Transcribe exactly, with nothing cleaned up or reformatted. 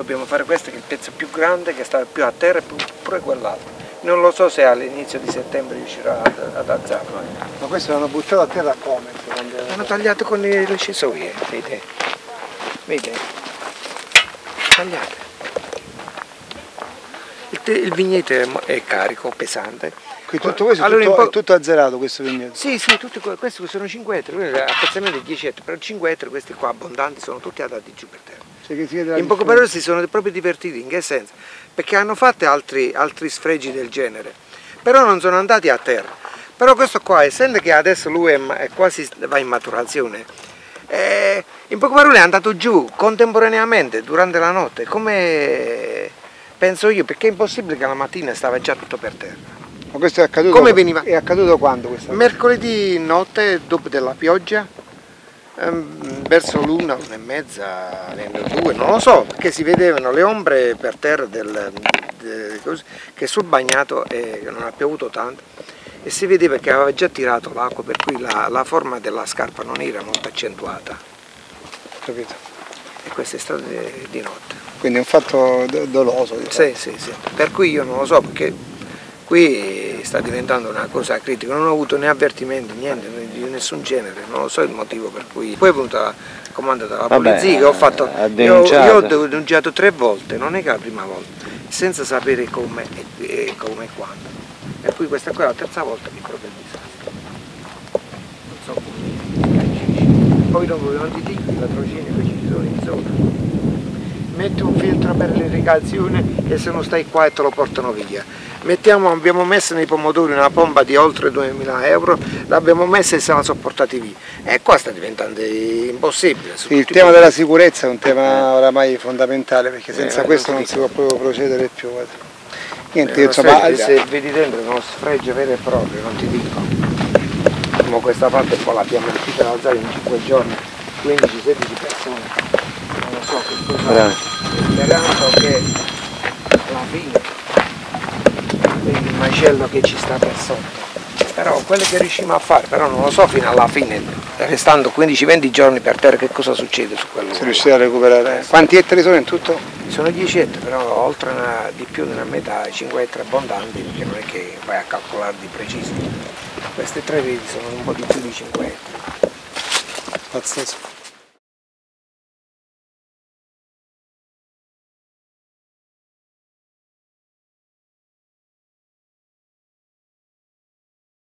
Dobbiamo fare questo che è il pezzo più grande, che sta più a terra e pure quell'altro. Non lo so se all'inizio di settembre riuscirà ad, ad alzarlo. Ma questo l'hanno buttato a terra come? Hanno tagliato con le scisoie, vedi? Vedi? Tagliate. Il, il vigneto è, è carico, pesante. Qui tutto questo allora, è, tutto, po- è tutto azzerato questo vigneto? Sì, sì, tutti, questi sono cinque ettari, appezzamenti di dieci ettari, però cinque ettari, questi qua abbondanti, sono tutti andati giù per terra. Cioè, che si vede la in poche differenza. parole si sono proprio divertiti, in che senso? Perché hanno fatto altri, altri sfregi del genere, però non sono andati a terra. Però questo qua, essendo che adesso lui è, è quasi va in maturazione, eh, in poche parole è andato giù contemporaneamente durante la notte, come penso io, perché è impossibile che la mattina stava già tutto per terra. Ma questo è accaduto, Come veniva? È accaduto quando questa? Mercoledì notte, dopo della pioggia, ehm, verso l'una, l'una e mezza, le due, non lo so, perché si vedevano le ombre per terra del, de, così, che sul bagnato eh, non ha piovuto tanto e si vedeva che aveva già tirato l'acqua, per cui la, la forma della scarpa non era molto accentuata. Capito? E questo è stato di, di notte. Quindi è un fatto do doloso. Diciamo. Sì, sì, sì. Per cui io non lo so, perché qui sta diventando una cosa critica, non ho avuto né avvertimenti, niente, di nessun genere, non lo so il motivo per cui. Poi è venuta il comando della polizia che ho fatto, io, io ho denunciato tre volte, non è che la prima volta, senza sapere come e, e come e quando. E poi questa qua è la terza volta che proprio il disastro. Non so come. Poi dopo non ti dico i latrocini che ci sono in zona. Metti un filtro per l'irrigazione e se non stai qua e te lo portano via. Mettiamo, abbiamo messo nei pomodori una pompa di oltre duemila euro, l'abbiamo messa e se la sono portati via. E qua sta diventando impossibile. Sì, il tema della sicurezza è un tema oramai fondamentale, perché senza eh, questo non, non si può proprio procedere più. Guarda. Niente, eh, insomma, sfregio, se vedi dentro è uno sfregio vero e proprio, non ti dico. Come questa parte qua l'abbiamo riuscita ad alzare in cinque giorni, quindici sedici persone. Non lo so che cosa, sperando che alla fine il macello che ci sta per sotto, però quelle che riusciamo a fare, però non lo so fino alla fine, restando quindici venti giorni per terra, che cosa succede su quello. Se riuscite a recuperare, quanti ettari sono in tutto? Sono dieci ettari, però oltre una, di più di una metà, cinque ettari abbondanti, perché non è che vai a calcolare di preciso. Queste tre vedi sono un po' di più di cinque ettari. Pazzesco.